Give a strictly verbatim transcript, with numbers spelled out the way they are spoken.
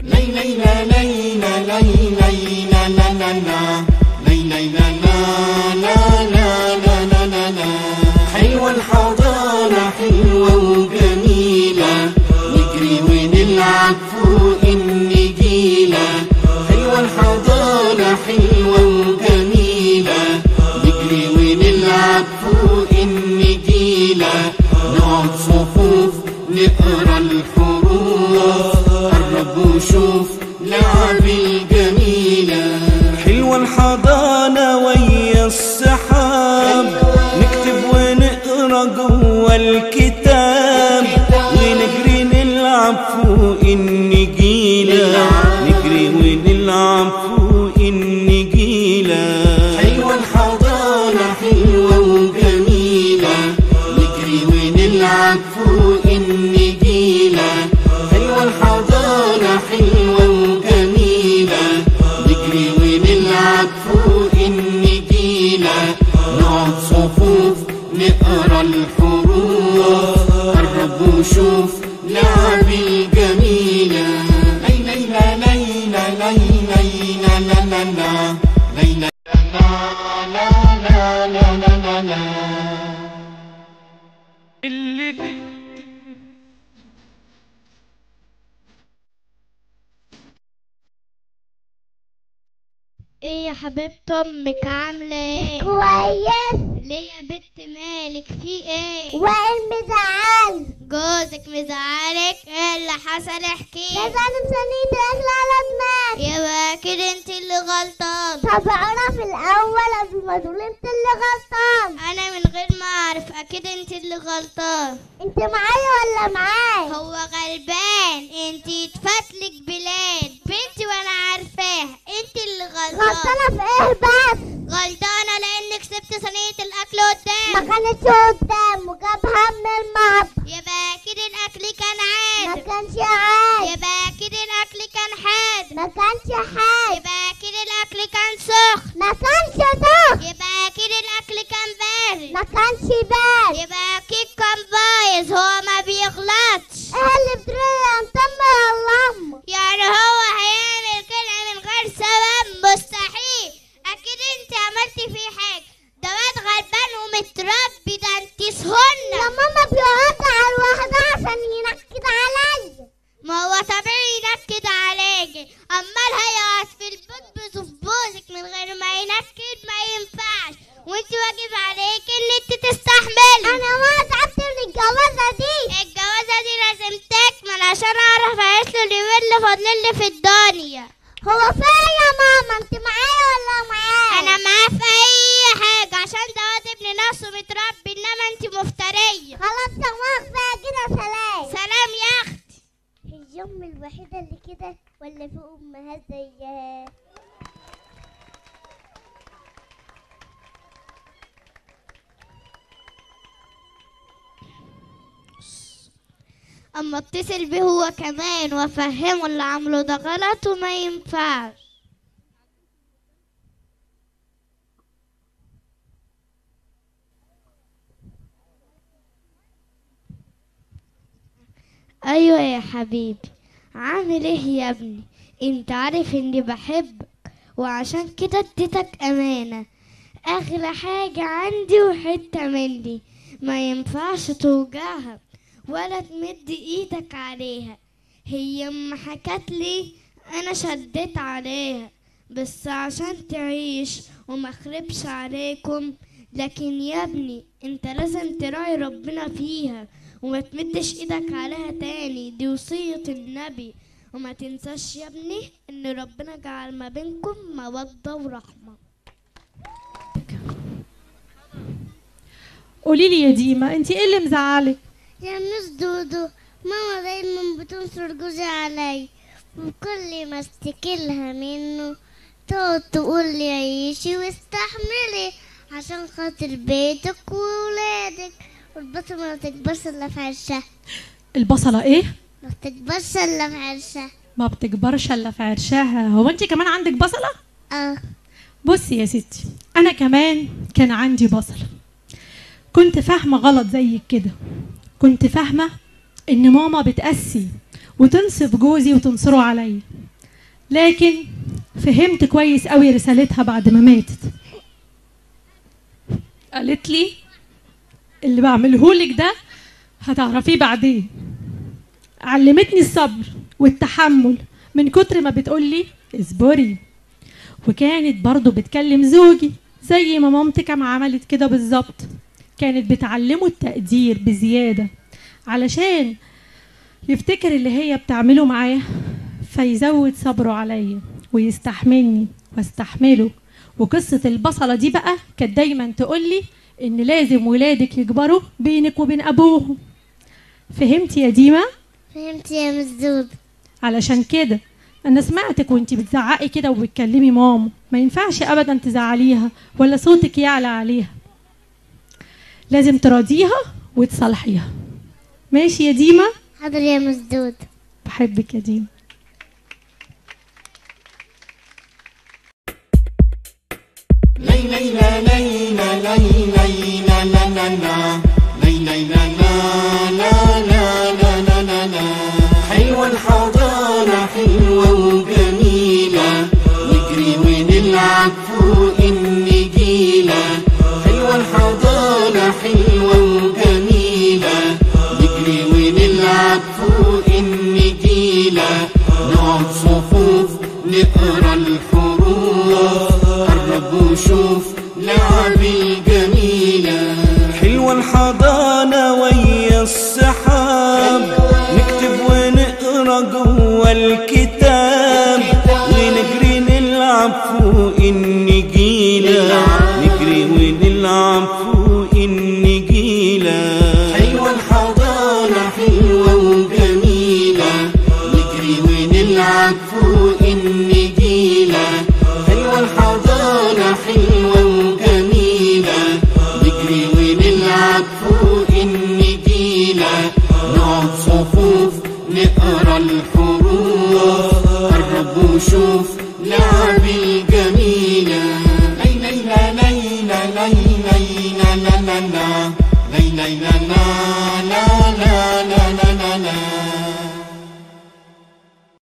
لي لي لا لي لا لي لي لا لا لا لا لي لي لا لا لا لا لا لا لا. حلوة الحضانة حلوة وجميلة، نجري ونلعب فوق النجيلة. حلوة الحضانة حلوة وجميلة، نجري ونلعب فوق النجيلة. نقعد صفوف نقرا الحروف، قرب وشوف لعبي الجميلة. حلوة الحضانة ويا السحاب، نكتب ونقرا جوا الكتاب، ونجري نلعب فوق النجيلة. نجري ونلعب فوق النجيلة. حلوة الحضانة حلوة وجميلة، نجري ونلعب فوق النجيلة. حلوة الحضانة حلوة وجميلة، نجري ونلعب فوق النجيلة. نقعد صفوف نقرا الحروف، قرب وشوف لعبي الجميلة. لي لي لا لي لا لي لي لا لا لا لا لي لا لا لا لا لا لا. اللي ايه يا حبيبة امك عاملة ايه؟ كويس. ليه يا بنت مالك في ايه؟ وائل مزعل. جوزك مزعلك؟ ايه اللي حصل احكي. لازم صينية الاكل على دماغي. يبقى كده انت اللي غلطان. طب انا في الاول قبل ما تقول انت اللي غلطان. انا من غير ما اعرف اكيد انت اللي غلطان. انت معايا ولا معاي؟ هو غلبان، انت اتفتلك بلاد بنتي وانا عارفاها. انت اللي غلطان. غلطانة في ايه بس؟ غلطانة لانك سبت صينية الاكل ما قدام. كانتش قدام وجابها من المطبخ. يبقى اكيد الاكل كان ما عادي. كانش عادي. يبقى اكيد الاكل كان حادق. ما كانش حادق. يبقى اكيد الاكل كان سخن. ما كانش سخن. يبقى اكيد الاكل كان بارد. ما كانش بارد. يبقى اكيد كان بايظ، هو ما بيغلطش. ايه اللي بتقولي يا مطمر اللهم؟ يعني هو هيعمل كده من غير سبب؟ مستحيل. اكيد انت عملتي فيه حاجه. ده واد غلبان ومتربي، ده انت سهنه. يا ماما بيقعد على الواحدة عشان ينكد عليا. ما هو طبيعي ينكد عليكي، امال هيقعد في البيت بيصف بوزك من غير ما ينكد؟ ما ينفعش. وانت واجب عليك ان انت تستحملي. انا ما تعبت من الجوازة دي. الجوازه دي لازم تكمل عشان اعرف اعيش له اليومين اللي فاضلين في الدنيا. هو فين يا ماما؟ انت معايا ولا معايا؟ انا معاه في اي حاجه عشان ده واد ابن ناس ومتربي، انما انت مفتريه. خلاص يا ماما كفايه كده. سلام. سلام يا اختي. هي امي الوحيده اللي كده ولا في امهات زيها؟ اما اتصل بيه هو كمان وافهمه اللي عمله ده غلط وما ينفعش. ايوه يا حبيبي، عامل ايه يا ابني؟ انت عارف اني بحبك وعشان كده اديتك امانة، اغلى حاجة عندي وحتة مني، ما ينفعش توجعها ولا تمد ايدك عليها. هي اما حكت لي انا شديت عليها بس عشان تعيش وما خربش عليكم. لكن يا ابني انت لازم تراعي ربنا فيها وما تمدش ايدك عليها تاني، دي وصية النبي. وما تنساش يا ابني ان ربنا جعل ما بينكم مودة ورحمة. قوليلي يا ديما، انت ايه اللي مزعلك؟ يا مس دودو، ماما دايما بتنصر جوزي علي، وكل ما اشتكيلها منه تقعد تقول لي عيشي واستحملي عشان خاطر بيتك وولادك، والبصلة ما تكبرش الا في عرشها. البصلة ايه؟ ما بتكبرش الا في عرشها. ما بتكبرش الا في عرشها. هو انت كمان عندك بصلة؟ اه. بصي يا ستي، انا كمان كان عندي بصلة، كنت فاهمة غلط زيك كده، كنت فاهمة ان ماما بتقسي وتنصف جوزي وتنصره عليا. لكن فهمت كويس قوي رسالتها بعد ما ماتت. قالت لي اللي بعملهولك ده هتعرفيه بعدين. علمتني الصبر والتحمل من كتر ما بتقولي اصبري. وكانت برضو بتكلم زوجي زي ما مامتك ما عملت كده بالظبط. كانت بتعلمه التقدير بزيادة علشان يفتكر اللي هي بتعمله معاه، فيزود صبره عليا ويستحملني واستحمله. وقصة البصلة دي بقى كانت دايما تقولي ان لازم ولادك يكبروا بينك وبين ابوهم. فهمتي يا ديما؟ فهمت يا مسدود. علشان كده انا سمعتك وانتي بتزعقي كده وبتكلمي ماما، ما ينفعش ابدا تزعليها ولا صوتك يعلى عليها، لازم تراضيها وتصالحيها. ماشي يا ديما؟ حاضر يا مسدود. بحبك يا ديما. لي لي لا لي لا لي لي لا لا لا لا لي لي لا لا لا لا لا لا لا. حلوة الحضانة حلوة وجميلة، نجري ونلعب فوق النجيلة. حلوة الحضانة حلوة وجميلة، نجري ونلعب فوق النجيلة. نقعد صفوف نقرا الحروف، قرب وشوف لعبي جميلة. حلوة الحضانة ويا السحاب، نكتب ونقرا جوا الكتاب، ونجري نلعب فوق النجيلة. نجري ونلعب فوق النجيلة. حلوة الحضانة حلوة وجميلة، نجري ونلعب فوق النجيلة. حلوة الحضانة حلوة وجميلة، نجري ونلعب فوق النجيلة. نقعد صفوف نقرا الحروف، قرب وشوف لعبي جميلة. لي لي لا لي لا لي لي لا لا لا لا لي لي لا لا لا لا لا لا لا.